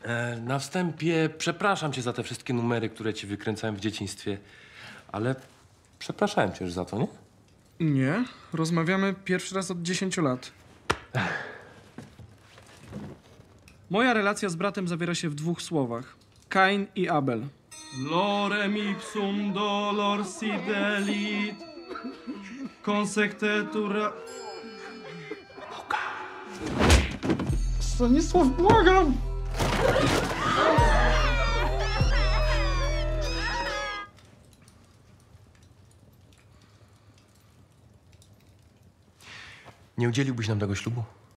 Na wstępie przepraszam cię za te wszystkie numery, które ci wykręcałem w dzieciństwie, ale przepraszałem cię już za to, nie? Nie, rozmawiamy pierwszy raz od 10 lat. Moja relacja z bratem zawiera się w 2 słowach. Kain i Abel. Lorem ipsum dolor sidelit consectetura... Stanisław, błagam! Nie udzieliłbyś nam tego ślubu?